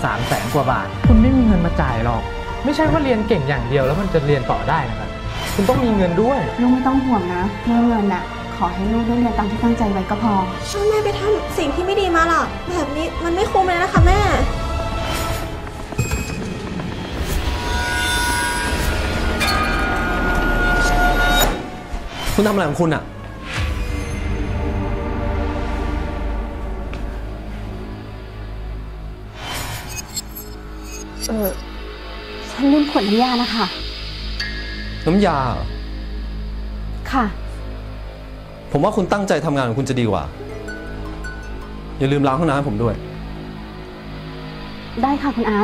300,000 กว่าบาทคุณไม่มีเงินมาจ่ายหรอกไม่ใช่ว่าเรียนเก่งอย่างเดียวแล้วมันจะเรียนต่อได้นะครับคุณต้องมีเงินด้วยลูกไม่ต้องห่วงนะเรื่องเงินน่ะขอให้ลูกได้เรียนตามที่ตั้งใจไว้ก็พอถ้าแม่ไปทำสิ่งที่ไม่ดีมาล่ะแบบนี้มันไม่คุ้มเลยนะคะแม่คุณทำอะไรของคุณอะฉันลืมขวดน้ำยานะคะน้ำยาค่ะผมว่าคุณตั้งใจทำงานของคุณจะดีกว่าอย่าลืมล้างห้องน้ำให้ผมด้วยได้ค่ะคุณอาร์ต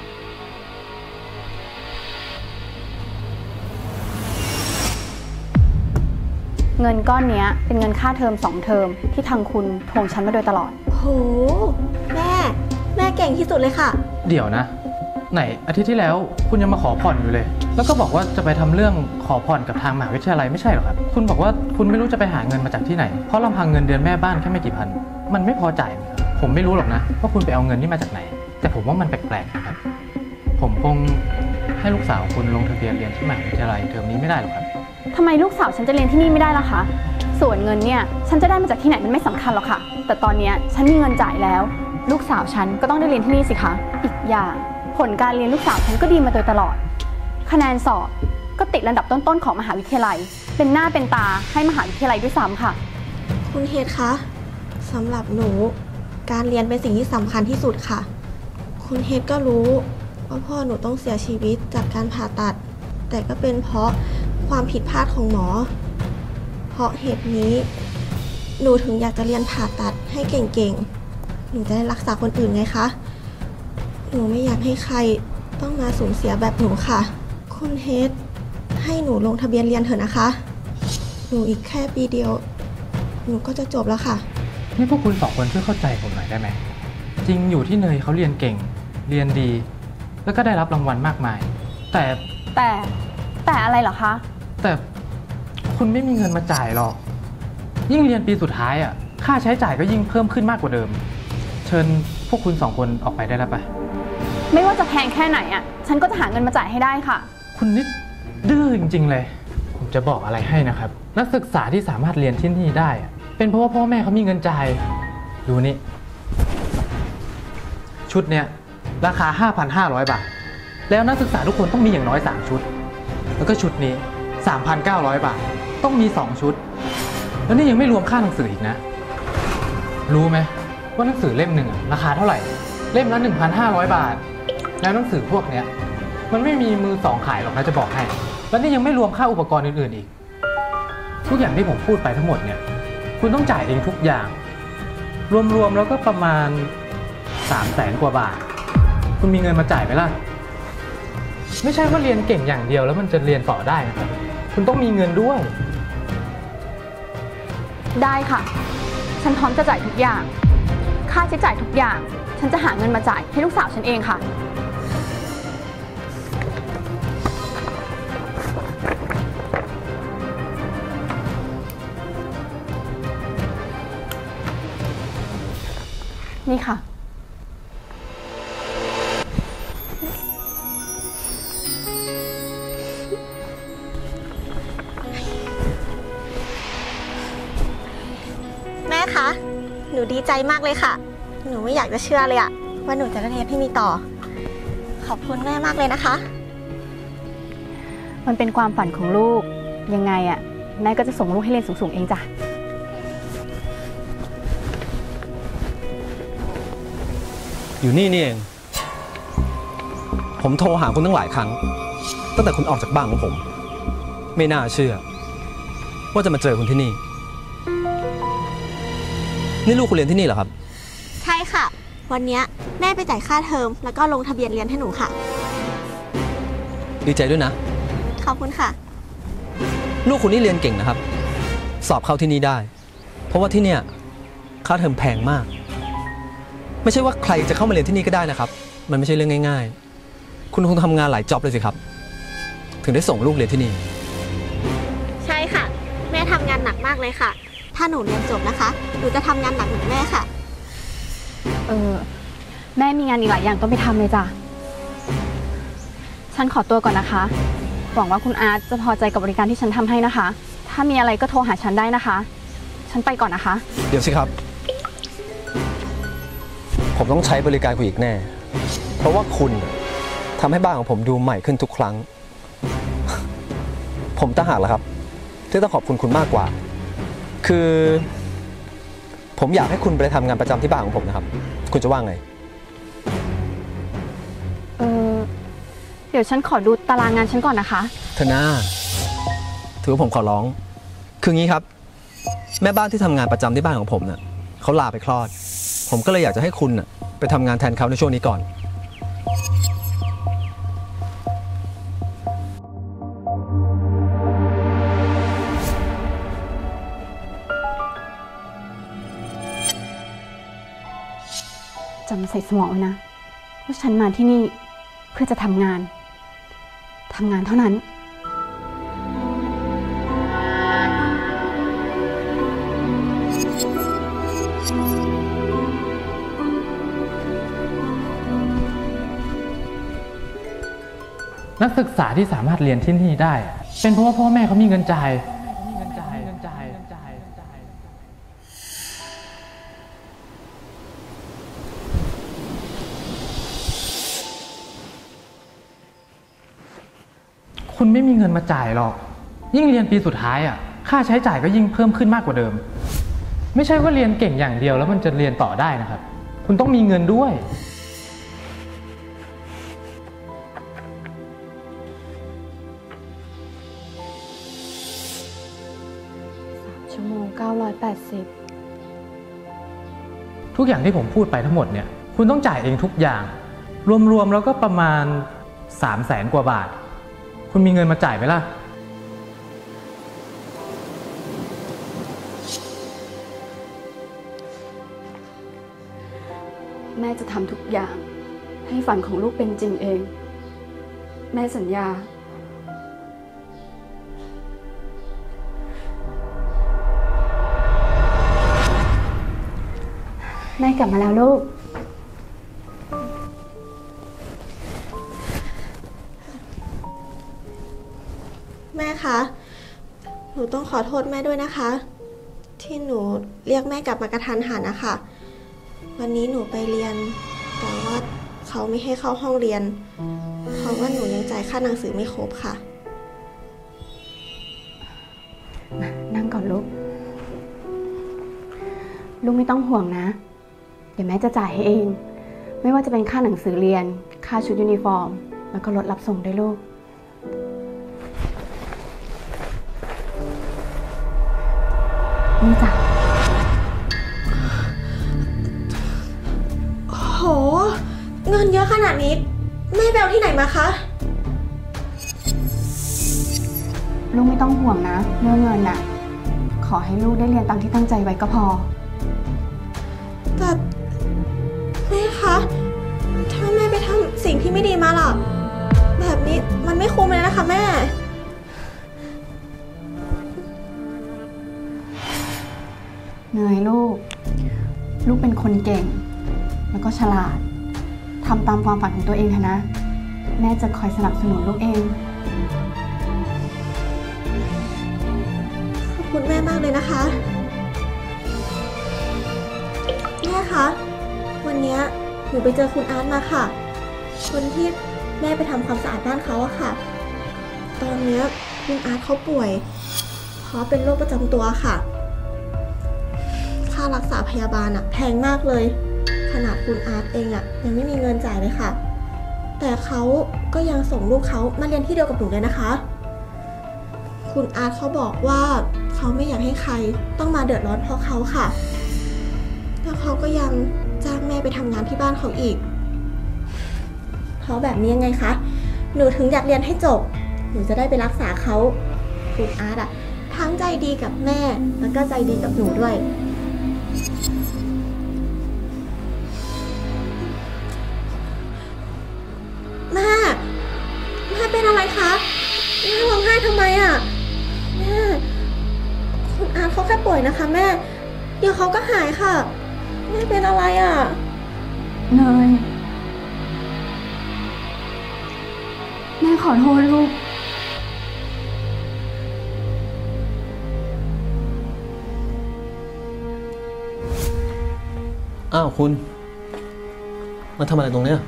เงินก้อนนี้เป็นเงินค่าเทอม2 เทอมที่ทางคุณทวงฉันมาโดยตลอดโหแม่เก่งที่สุดเลยค่ะเดี๋ยวนะไหนอาทิตย์ที่แล้วคุณยังมาขอผ่อนอยู่เลยแล้วก็บอกว่าจะไปทำเรื่องขอผ่อนกับทางมหาวิทยาลัยไม่ใช่หรอครับคุณบอกว่าคุณไม่รู้จะไปหาเงินมาจากที่ไหนเพราะลำพังเงินเดือนแม่บ้านแค่ไม่กี่พันมันไม่พอจ่ายครับผมไม่รู้หรอกนะว่าคุณไปเอาเงินนี่มาจากไหนแต่ผมว่ามันแปลกๆนะครับผมคงให้ลูกสาวคุณลงทะเบียนเรียนที่มหาวิทยาลัยเทอมนี้ไม่ได้หรอกครับทำไมลูกสาวฉันจะเรียนที่นี่ไม่ได้ล่ะคะส่วนเงินเนี่ยฉันจะได้มาจากที่ไหนมันไม่สำคัญหรอกค่ะแต่ตอนนี้ฉันมีเงินจ่ายแล้วลูกสาวฉันก็ต้องได้เรียนที่นี่สิคะอีกอย่างผลการเรียนลูกสาวฉันก็ดีมาโดยตลอดคะแนนสอบก็ติดระดับต้นๆของมหาวิทยาลัยเป็นหน้าเป็นตาให้มหาวิทยาลัยด้วยซ้ำค่ะคุณเฮดคะสำหรับหนูการเรียนเป็นสิ่งที่สำคัญที่สุดค่ะคุณเฮดก็รู้ว่าพ่อหนูต้องเสียชีวิตจากการผ่าตัดแต่ก็เป็นเพราะความผิดพลาดของหมอเพราะเหตุนี้หนูถึงอยากจะเรียนผ่าตัดให้เก่งๆหนูจะได้รักษาคนอื่นไงคะหนูไม่อยากให้ใครต้องมาสูญเสียแบบหนูค่ะคุณเฮดให้หนูลงทะเบียนเรียนเถอะนะคะหนูอีกแค่ปีเดียวหนูก็จะจบแล้วค่ะนี่พวกคุณ2 คนช่วยเข้าใจผมหน่อยได้ไหมจริงอยู่ที่เนยเขาเรียนเก่งเรียนดีแล้วก็ได้รับรางวัลมากมายแต่อะไรเหรอคะแต่คุณไม่มีเงินมาจ่ายหรอกยิ่งเรียนปีสุดท้ายอ่ะค่าใช้จ่ายก็ยิ่งเพิ่มขึ้นมากกว่าเดิมเชิญพวกคุณ2 คนออกไปได้แล้วปะไม่ว่าจะแพงแค่ไหนอ่ะฉันก็จะหาเงินมาจ่ายให้ได้ค่ะคุณนิดดื้อจริงๆเลยผมจะบอกอะไรให้นะครับนักศึกษาที่สามารถเรียนที่นี่ได้เป็นเพราะว่าพ่อแม่เขามีเงินจ่ายดูนี่ชุดเนี้ยราคา 5,500 บาทแล้วนักศึกษาทุกคนต้องมีอย่างน้อย3 ชุดแล้วก็ชุดนี้ 3,900 บาทต้องมี2 ชุดแล้วนี่ยังไม่รวมค่าหนังสืออีกนะรู้ไหมว่าหนังสือเล่มหนึ่งราคาเท่าไหร่เล่มละ 1,500 บาทแล้วหนังสือพวกเนี้ยมันไม่มีมือ2ขายหรอกนะจะบอกให้แล้วนี่ยังไม่รวมค่าอุปกรณ์อื่นๆอีกทุกอย่างที่ผมพูดไปทั้งหมดเนี่ยคุณต้องจ่ายเองทุกอย่างรวมๆแล้วก็ประมาณ300,000 กว่าบาทคุณมีเงินมาจ่ายไหมล่ะไม่ใช่ว่าเรียนเก่งอย่างเดียวแล้วมันจะเรียนต่อได้นะครับคุณต้องมีเงินด้วยได้ค่ะฉันพร้อมจะจ่ายทุกอย่างค่าใช้จ่ายทุกอย่างฉันจะหาเงินมาจ่ายให้ลูกสาวฉันเองค่ะนี่ค่ะแม่คะหนูดีใจมากเลยค่ะหนูไม่อยากจะเชื่อเลยอะว่าหนูจะได้เรียนที่นี่ต่อขอบคุณแม่มากเลยนะคะมันเป็นความฝันของลูกยังไงอะแม่ก็จะส่งลูกให้เรียนสูงๆเองจ้ะอยู่นี่เองผมโทรหาคุณตั้งหลายครั้งตั้งแต่คุณออกจากบ้านของผมไม่น่าเชื่อว่าจะมาเจอคุณที่นี่นี่ลูกคุณเรียนที่นี่เหรอครับใช่ค่ะวันนี้แม่ไปจ่ายค่าเทอมแล้วก็ลงทะเบียนเรียนให้หนูค่ะดีใจด้วยนะขอบคุณค่ะลูกคุณนี่เรียนเก่งนะครับสอบเข้าที่นี่ได้เพราะว่าที่เนี่ยค่าเทอมแพงมากไม่ใช่ว่าใครจะเข้ามาเรียนที่นี่ก็ได้นะครับมันไม่ใช่เรื่องง่ายๆคุณคงทำงานหลายจ็อบเลยสิครับถึงได้ส่งลูกเรียนที่นี่ใช่ค่ะแม่ทำงานหนักมากเลยค่ะถ้าหนูเรียนจบนะคะหนูจะทำงานหนักเหมือนแม่ค่ะแม่มีงานอีกหลายอย่างต้องไปทำเลยจ้ะฉันขอตัวก่อนนะคะหวังว่าคุณอาร์ตจะพอใจกับบริการที่ฉันทำให้นะคะ ถ้ามีอะไรก็โทรหาฉันได้นะคะ ฉันไปก่อนนะคะเดี๋ยวสิครับ ผมต้องใช้บริการคุณอีกแน่ เพราะว่าคุณทำให้บ้านของผมดูใหม่ขึ้นทุกครั้ง ผมต่างหากแหละครับที่ต้องขอบคุณคุณมากกว่า คือ ผมอยากให้คุณไปทำงานประจำที่บ้านของผมนะครับ คุณจะว่าไงเดี๋ยวฉันขอดูตารางงานฉันก่อนนะคะเธอหน้าถือว่าผมขอร้อง คืองี้ครับ แม่บ้านที่ทำงานประจำที่บ้านของผมเน่ะเขาลาไปคลอด ผมก็เลยอยากจะให้คุณน่ะไปทำงานแทนเขาในช่วงนี้ก่อนจำใส่สมองไว้นะว่าฉันมาที่นี่เพื่อจะทำงานเท่านั้นนักศึกษาที่สามารถเรียนที่นี่ได้ เป็นเพราะว่าพ่อแม่เขามีเงินจ่ายคุณไม่มีเงินมาจ่ายหรอกยิ่งเรียนปีสุดท้ายค่าใช้จ่ายก็ยิ่งเพิ่มขึ้นมากกว่าเดิมไม่ใช่ว่าเรียนเก่งอย่างเดียวแล้วมันจะเรียนต่อได้นะครับคุณต้องมีเงินด้วยชั่วโมง980 ทุกอย่างที่ผมพูดไปทั้งหมดเนี่ยคุณต้องจ่ายเองทุกอย่างรวมๆแล้วก็ประมาณ300,000 กว่าบาทคุณมีเงินมาจ่ายไหมล่ะแม่จะทำทุกอย่างให้ฝันของลูกเป็นจริงเอง แม่สัญญา แม่กลับมาแล้วลูกแม่คะ หนูต้องขอโทษแม่ด้วยนะคะ ที่หนูเรียกแม่กลับมากระทันหันนะคะ วันนี้หนูไปเรียน แต่ว่าเขาไม่ให้เข้าห้องเรียน เพราะว่าหนูยังจ่ายค่าหนังสือไม่ครบค่ะนั่งก่อนลูก ลูกไม่ต้องห่วงนะ เดี๋ยวแม่จะจ่ายให้เอง ไม่ว่าจะเป็นค่าหนังสือเรียน ค่าชุดยูนิฟอร์ม แล้วก็รถรับส่งด้วยลูก นี่จ้ะโห เงินเยอะขนาดนี้ แม่ไปเอาที่ไหนมาคะลูกไม่ต้องห่วงนะเรื่องเงินน่ะ ขอให้ลูกได้เรียนตามที่ตั้งใจไว้ก็พอแต่แม่คะ ถ้าแม่ไปทำสิ่งที่ไม่ดีมาล่ะ แบบนี้มันไม่คุ้มเลยนะคะแม่เหนื่อยลูก ลูกเป็นคนเก่ง แล้วก็ฉลาด ทำตามความฝันของตัวเองเถอะนะ แม่จะคอยสนับสนุนลูกเองขอบคุณแม่มากเลยนะคะ แม่คะ วันนี้หนูไปเจอคุณอาร์ตมาค่ะ คนที่แม่ไปทำความสะอาดบ้านเขาอะค่ะ ตอนนี้คุณอาร์ตเขาป่วย เพราะเป็นโรคประจำตัวค่ะ ค่ารักษาพยาบาลอะแพงมากเลย ขนาดคุณอาร์ตเองอะยังไม่มีเงินจ่ายเลยค่ะ แต่เขาก็ยังส่งลูกเขามาเรียนที่เดียวกับหนูเลยนะคะ คุณอาร์ตเขาบอกว่าเขาไม่อยากให้ใครต้องมาเดือดร้อนเพราะเขาค่ะ แล้วเขาก็ยังจ้างแม่ไปทำงานที่บ้านเขาอีก เพราะแบบนี้ยังไงคะ หนูถึงอยากเรียนให้จบ หนูจะได้ไปรักษาเขา คุณอาร์ตอะทั้งใจดีกับแม่แล้วก็ใจดีกับหนูด้วย แม่เป็นอะไรคะแม่ร้องไห้ทำไมอะแม่คุณอาร์ตเขาแค่ป่วยนะคะแม่ เดี๋ยวเขาก็หายค่ะ แม่เป็นอะไรอะเนยแม่ขอโทษลูกอ้าวคุณ มาทำอะไรตรงเนี้ย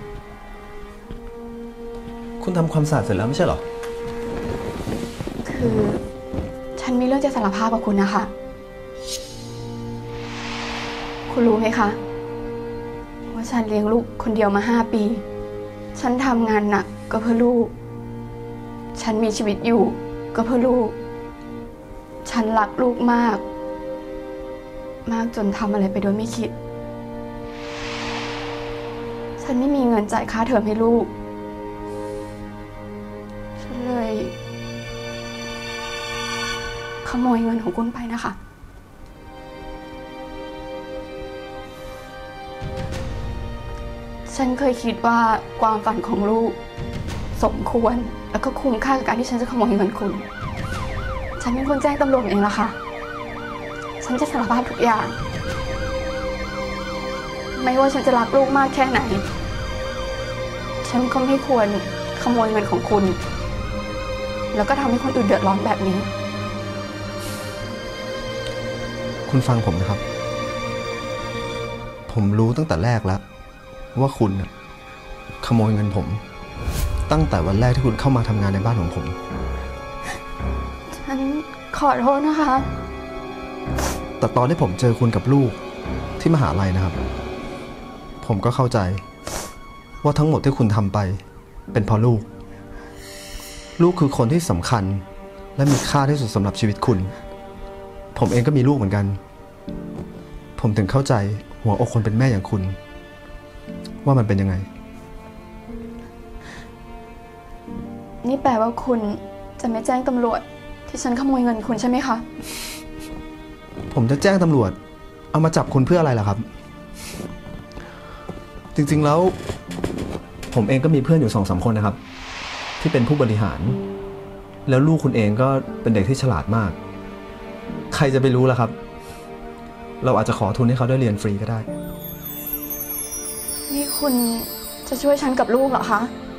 คุณทำความสะอาดเสร็จแล้วไม่ใช่เหรอคือฉันมีเรื่องจะสารภาพกับคุณนะคะ คุณรู้ไหมคะว่าฉันเลี้ยงลูกคนเดียวมา5 ปี ฉันทำงานหนักก็เพื่อลูก ฉันมีชีวิตอยู่ก็เพื่อลูก ฉันรักลูกมาก มากจนทำอะไรไปโดยไม่คิด ฉันไม่มีเงินจ่ายค่าเทอมให้ลูก ฉันเลยขโมยเงินของคุณไปนะคะ ฉันเคยคิดว่าความฝันของลูกสมควรแล้วก็คุ้มค่ากับการที่ฉันจะขโมยเงินคุณ ฉันเป็นคนแจ้งตำรวจเองละค่ะ ฉันจะสารภาพทุกอย่าง ไม่ว่าฉันจะรักลูกมากแค่ไหน ฉันก็ไม่ควรขโมยเงินของคุณ แล้วก็ทำให้คนอื่นเดือดร้อนแบบนี้คุณฟังผมนะครับ ผมรู้ตั้งแต่แรกแล้วว่าคุณน่ะขโมยเงินผม ตั้งแต่วันแรกที่คุณเข้ามาทำงานในบ้านของผมฉันขอโทษนะคะแต่ตอนที่ผมเจอคุณกับลูกที่มหาลัยนะครับ ผมก็เข้าใจว่าทั้งหมดที่คุณทำไปเป็นเพราะลูก ลูกคือคนที่สำคัญและมีค่าที่สุดสำหรับชีวิตคุณ ผมเองก็มีลูกเหมือนกัน ผมถึงเข้าใจหัวอกคนเป็นแม่อย่างคุณว่ามันเป็นยังไงนี่แปลว่าคุณจะไม่แจ้งตำรวจที่ฉันขโมยเงินคุณใช่ไหมคะผมจะแจ้งตำรวจเอามาจับคุณเพื่ออะไรล่ะครับจริงๆแล้ว ผมเองก็มีเพื่อนอยู่2-3 คนนะครับ ที่เป็นผู้บริหาร แล้วลูกคุณเองก็เป็นเด็กที่ฉลาดมาก ใครจะไปรู้ล่ะครับ เราอาจจะขอทุนให้เขาได้เรียนฟรีก็ได้นี่คุณจะช่วยฉันกับลูกเหรอคะ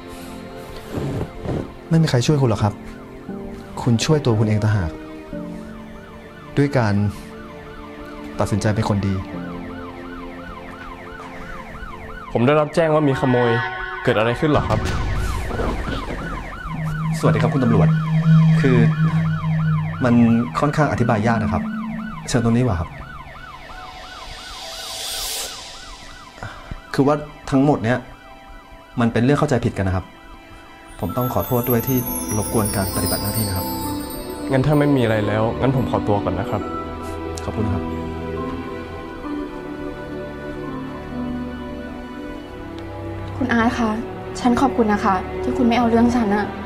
ไม่มีใครช่วยคุณหรอกครับ คุณช่วยตัวคุณเองต่างหากด้วยการตัดสินใจเป็นคนดีผมได้รับแจ้งว่ามีขโมยเกิดอะไรขึ้นเหรอครับสวัสดีครับคุณตำรวจ คือมันค่อนข้างอธิบายยากนะครับ เชิญตรงนี้ดีกว่าครับ คือว่าทั้งหมดเนี้ยมันเป็นเรื่องเข้าใจผิดกันนะครับ ผมต้องขอโทษด้วยที่รบกวนการปฏิบัติหน้าที่นะครับงั้นถ้าไม่มีอะไรแล้ว งั้นผมขอตัวก่อนนะครับขอบคุณครับคุณอาร์ตคะ ฉันขอบคุณนะคะ ที่คุณไม่เอาเรื่องฉันอะ